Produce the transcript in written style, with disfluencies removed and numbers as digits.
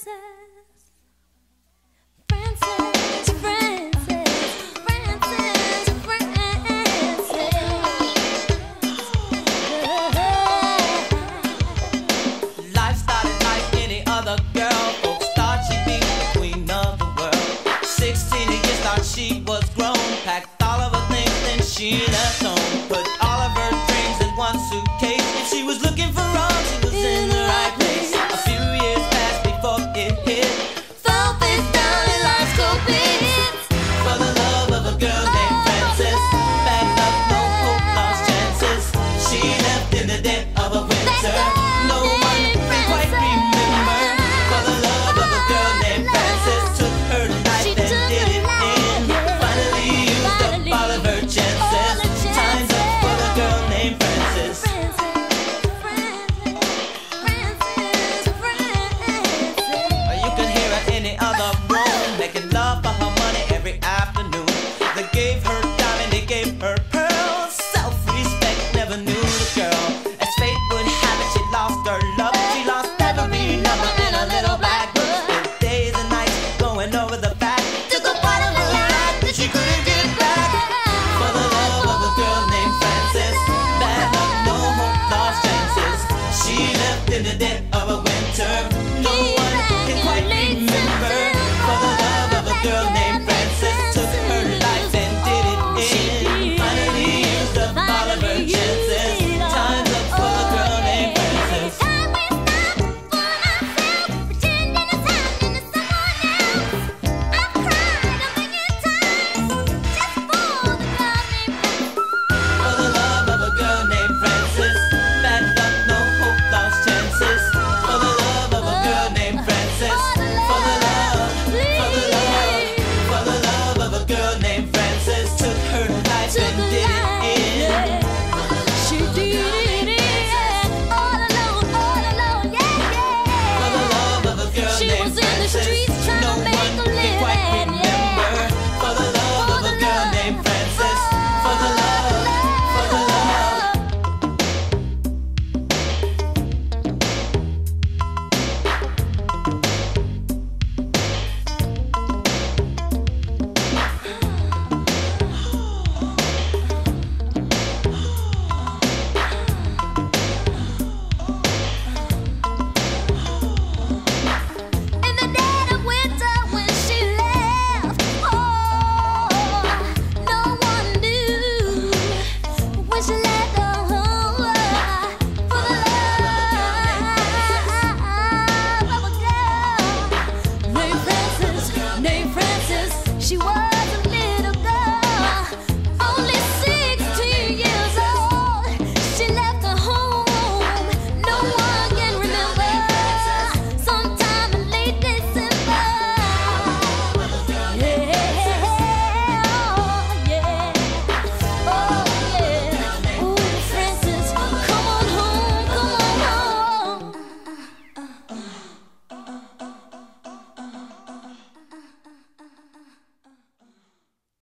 Life started like any other girl. Folks thought she'd be the queen of the world. 16 years thought she was grown. Packed all of her things, then she left home. Put all of her dreams in one suitcase. If she was looking for wrong, she was in the right place. A few years passed before it hit. Fell face down in life's cold pits. For the love of a girl named Frances. Bad luck, no hope, lost chances. She left in the dead of a winter. No one can quite remember. For the love of a girl named Frances. Took her life and did it in. Finally used up all of her chances. Time's up for the girl named Frances. You could hear her in the other room, making love for her money every afternoon. They gave her diamond, they gave her pearls. Self-respect never knew the girl. As fate would have it, she lost her love. She lost every number in a little black book. Spent days and nights going over the fact. Took a part of her life that she couldn't get back. For the love of a girl named Frances. Bad luck, no hope, lost chances. She left in the dead of a winter. No one can quite remember. For the love of a girl named Frances. Took her life and did it in. Finally used up all of her chances. Time's up for the girl named Frances. For the love of a girl named Frances. Bad luck, no hope, lost chances. For the love of a girl named Frances. For the love, for the love, for the love of a girl named Frances. Took her life and did it in. She did it all alone, yeah, yeah. For the love of a girl She named was in the Frances. streets trying No to make one a can quite living, remember. For the love of a girl named Frances. For the love, for the love. In the dead of winter when she left, oh, no one knew when she left home. For the love of a girl named Frances, she was.